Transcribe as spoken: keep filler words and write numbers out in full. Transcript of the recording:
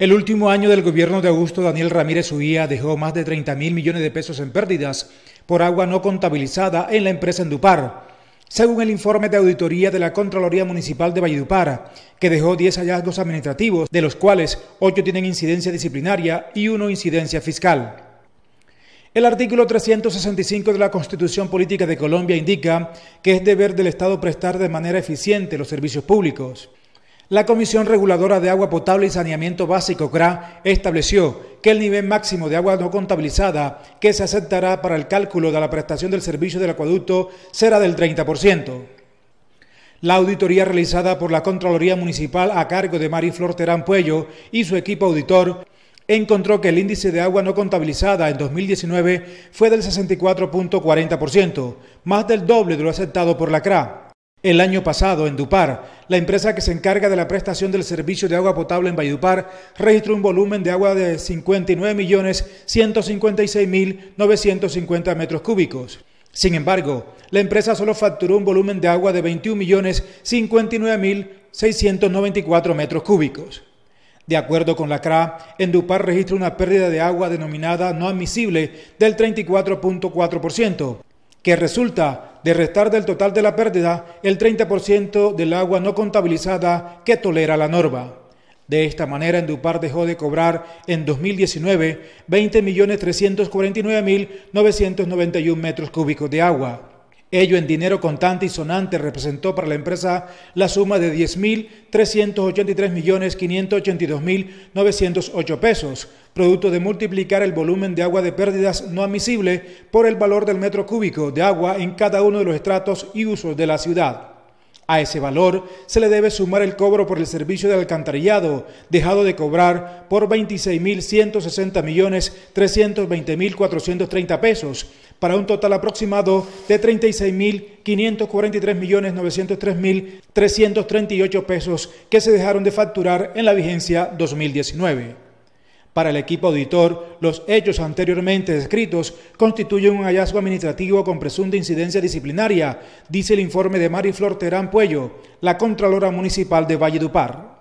El último año del gobierno de Augusto Daniel Ramírez Uría dejó más de treinta mil millones de pesos en pérdidas por agua no contabilizada en la empresa Endupar, según el informe de auditoría de la Contraloría Municipal de Valledupar, que dejó diez hallazgos administrativos, de los cuales ocho tienen incidencia disciplinaria y uno incidencia fiscal. El artículo trescientos sesenta y cinco de la Constitución Política de Colombia indica que es deber del Estado prestar de manera eficiente los servicios públicos. La Comisión Reguladora de Agua Potable y Saneamiento Básico, C R A, estableció que el nivel máximo de agua no contabilizada que se aceptará para el cálculo de la prestación del servicio del acueducto será del treinta por ciento. La auditoría realizada por la Contraloría Municipal a cargo de Mariflor Terán Puello y su equipo auditor encontró que el índice de agua no contabilizada en dos mil diecinueve fue del sesenta y cuatro punto cuarenta por ciento, más del doble de lo aceptado por la C R A. El año pasado, Endupar, la empresa que se encarga de la prestación del servicio de agua potable en Valledupar, registró un volumen de agua de cincuenta y nueve millones ciento cincuenta y seis mil novecientos cincuenta metros cúbicos. Sin embargo, la empresa solo facturó un volumen de agua de veintiún millones cincuenta y nueve mil seiscientos noventa y cuatro metros cúbicos. De acuerdo con la C R A, Endupar registra una pérdida de agua denominada no admisible del treinta y cuatro punto cuatro por ciento, que resulta de restar del total de la pérdida el treinta por ciento del agua no contabilizada que tolera la norma. De esta manera, Endupar dejó de cobrar en dos mil diecinueve veinte millones trescientos cuarenta y nueve mil novecientos noventa y uno metros cúbicos de agua. Ello en dinero contante y sonante representó para la empresa la suma de diez mil trescientos ochenta y tres millones quinientos ochenta y dos mil novecientos ocho pesos, producto de multiplicar el volumen de agua de pérdidas no admisible por el valor del metro cúbico de agua en cada uno de los estratos y usos de la ciudad. A ese valor se le debe sumar el cobro por el servicio de alcantarillado, dejado de cobrar por veintiséis mil ciento sesenta millones trescientos veinte mil cuatrocientos treinta pesos, para un total aproximado de treinta y seis mil quinientos cuarenta y tres millones novecientos tres mil trescientos treinta y ocho pesos que se dejaron de facturar en la vigencia dos mil diecinueve. Para el equipo auditor, los hechos anteriormente descritos constituyen un hallazgo administrativo con presunta incidencia disciplinaria, dice el informe de Mariflor Terán Puello, la Contralora Municipal de Valledupar.